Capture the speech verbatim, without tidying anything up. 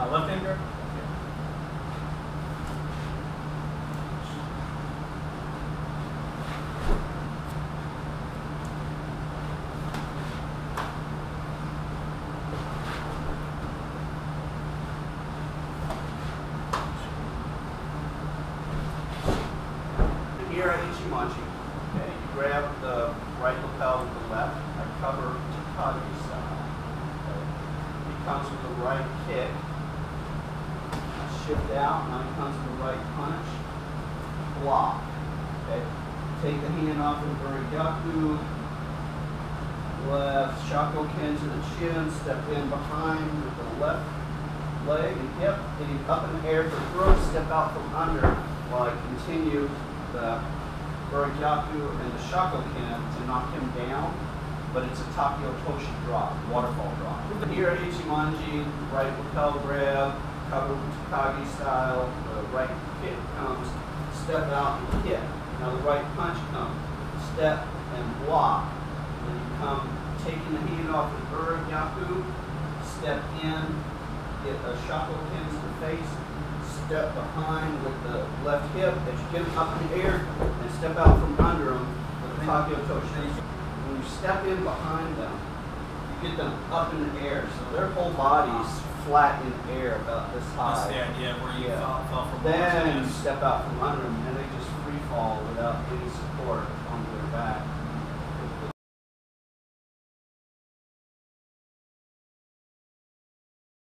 Uh, left hand grab. Here at Ichimonji, okay, you grab the right lapel with the left. I cover Takagi style. Okay. He comes with the right kick. I shift out. Now he comes with the right punch. Block. Okay. Take the hand off of Burigyaku. Left shakoken to the chin. Step in behind with the left leg and hip. Getting up in the air for throw. Step out from under while I continue the Burigyaku and the shakoken to knock him down, but it's a Takio Toshi drop, waterfall drop. Here at Ichimonji, right lapel grab, cover with Takagi style, the right kick comes, step out and hit. Now the right punch comes, step and block. Then you come taking the hand off the Burigyaku, step in, get a shakoken to the face, step behind with the left hip as you get them up in the air and step out from under them with the Takio Toshi. When you step in behind them, you get them up in the air, so their whole body's flat in the air about this high. That's the idea where you yeah. fell, fell from Then you step out from under them and they just free fall without any support on their back.